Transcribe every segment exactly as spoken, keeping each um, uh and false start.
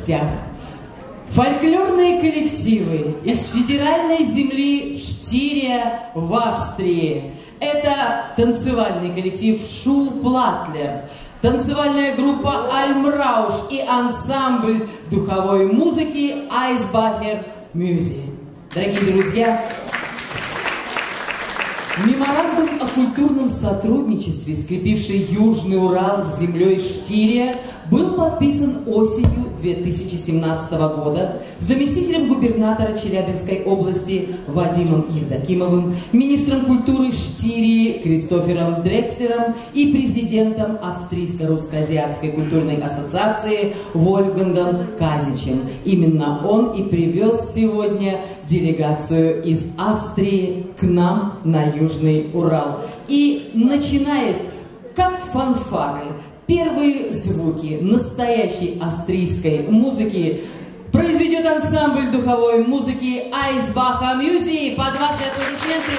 гостях фольклорные коллективы из федеральной земли Штирия в Австрии. Это танцевальный коллектив Шулплатлер, танцевальная группа Альмрауш и ансамбль духовой музыки Айсбахер Мюзи. Дорогие друзья, меморандум о культурном сотрудничестве, скрепивший Южный Урал с землей Штирия, был подписан осенью две тысячи семнадцатого года заместителем губернатора Челябинской области Вадимом Евдокимовым, министром культуры Штирии Кристофером Дрекслером и президентом Австрийско-Русско-Азиатской культурной ассоциации Вольфгангом Казичем. Именно он и привез сегодня делегацию из Австрии к нам на Южный Урал. И начинает, как фанфары, первые звуки настоящей австрийской музыки произведет ансамбль духовой музыки Айсбахер Мюзи. Под ваши аплодисменты.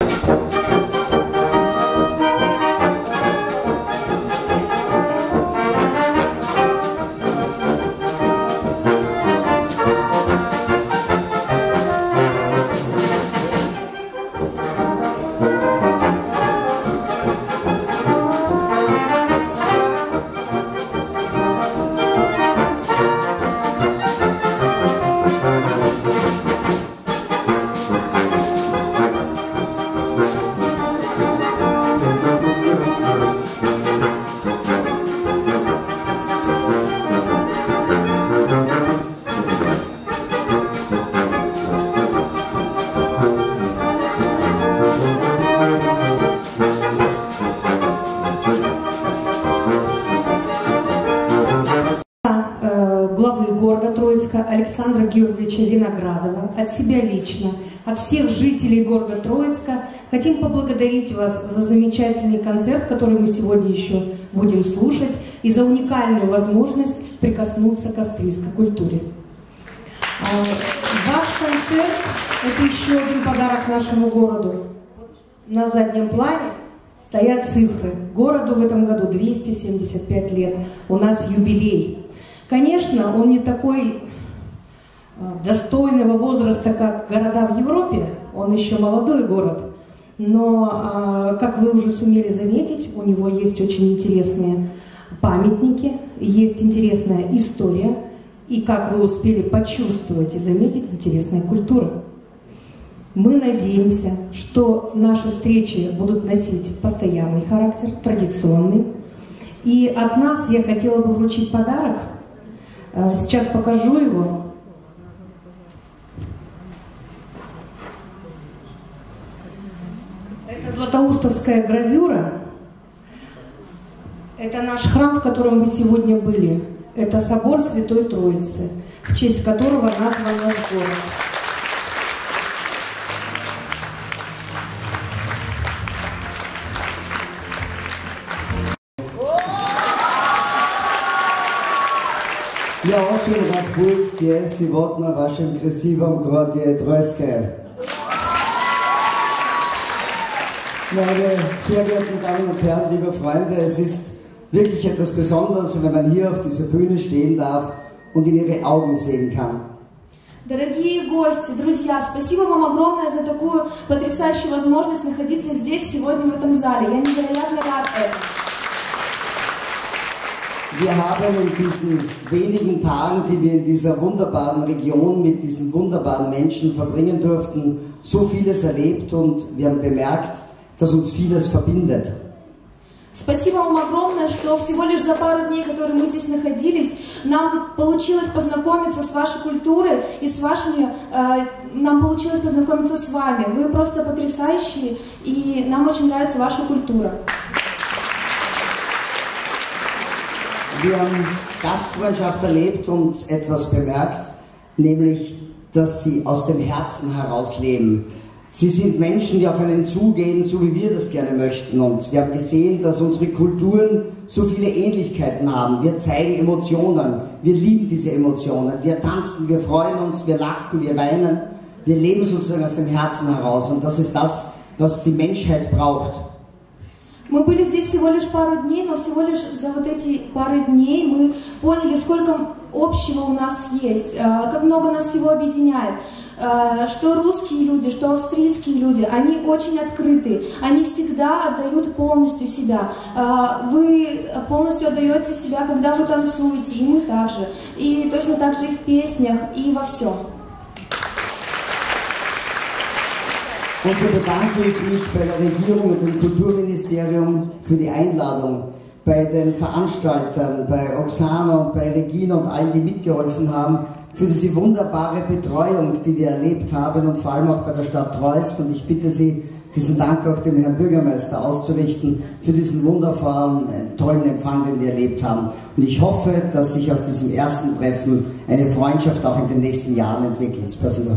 Александра Георгиевича Виноградова, от себя лично, от всех жителей города Троицка хотим поблагодарить вас за замечательный концерт, который мы сегодня еще будем слушать, и за уникальную возможность прикоснуться к австрийской культуре. Ваш концерт – это еще один подарок нашему городу. На заднем плане стоят цифры. Городу в этом году двести семьдесят пять лет. У нас юбилей. Конечно, он не такой достойного возраста, как города в Европе, он еще молодой город, но, как вы уже сумели заметить, у него есть очень интересные памятники, есть интересная история, и, как вы успели почувствовать и заметить, интересная культура. Мы надеемся, что наши встречи будут носить постоянный характер, традиционный, и от нас я хотела бы вручить подарок. Сейчас покажу его. Это златоустовская гравюра. Это наш храм, в котором вы сегодня были. Это собор Святой Троицы, в честь которого назван наш город. Я очень рад быть здесь сегодня в вашем красивом городе Троицке. Meine sehr geehrten Damen und Herren, liebe Freunde, es ist wirklich etwas Besonderes, wenn man hier auf dieser Bühne stehen darf und in Ihre Augen sehen kann. Дорогие гости, друзья, спасибо вам огромное за такую потрясающую возможность находиться здесь сегодня в этом зале. Я невероятно рад этому. Wir haben in diesen wenigen Tagen, die wir in dieser wunderbaren Region mit diesen wunderbaren Menschen verbringen durften, so vieles erlebt und wir haben bemerkt, dass uns vieles verbindet. Спасибо вам огромное, что всего лишь за пару дней, которые мы здесь находились, нам получилось познакомиться с вашей культурой и с вашими, э, нам получилось познакомиться с вами. Вы просто потрясающие, и нам очень нравится ваша культура. Wir haben Gastfreundschaft erlebt und etwas bemerkt, nämlich, dass sie aus dem Herzen heraus leben. Sie sind Menschen, die auf einen zugehen, so wie wir das gerne möchten. Und wir haben gesehen, dass unsere Kulturen so viele Ähnlichkeiten haben. Wir zeigen Emotionen, wir lieben diese Emotionen. Wir tanzen, wir freuen uns, wir lachen, wir weinen. Wir leben sozusagen aus dem Herzen heraus. Und das ist das, was die Menschheit braucht. Мы были здесь всего лишь пару дней, но всего лишь за вот эти пары дней мы поняли, сколько общего у нас есть, как много нас всего объединяет. Что русские люди, что австрийские люди, они очень открыты, они всегда отдают полностью себя. Вы полностью отдаете себя, когда вы танцуете, и мы также. И точно так же и в песнях, и во всем. Und so bedanke ich mich bei der Regierung und dem Kulturministerium für die Einladung, bei den Veranstaltern, bei Oksana und bei Regina und allen, die mitgeholfen haben, für diese wunderbare Betreuung, die wir erlebt haben und vor allem auch bei der Stadt Treusk. Und ich bitte Sie, diesen Dank auch dem Herrn Bürgermeister auszurichten für diesen wundervollen, tollen Empfang, den wir erlebt haben. Und ich hoffe, dass sich aus diesem ersten Treffen eine Freundschaft auch in den nächsten Jahren entwickelt. Spasibo.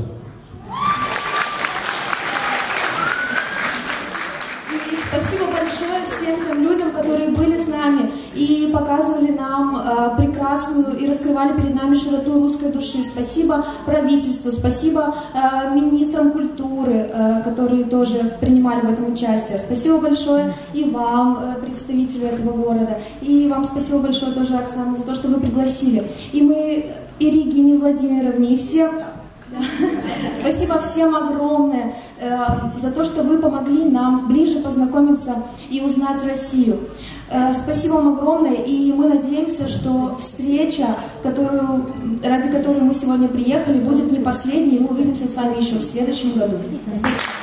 Спасибо большое всем тем людям, которые были с нами и показывали нам э, прекрасную и раскрывали перед нами широту русской души. Спасибо правительству, спасибо э, министрам культуры, э, которые тоже принимали в этом участие. Спасибо большое и вам, э, представителю этого города. И вам спасибо большое тоже, Оксана, за то, что вы пригласили. И мы, и Регине Владимировне, и всем... Спасибо всем огромное э, за то, что вы помогли нам ближе познакомиться и узнать Россию. Э, спасибо вам огромное, и мы надеемся, что встреча, которую, ради которой мы сегодня приехали, будет не последней, и мы увидимся с вами еще в следующем году. Спасибо.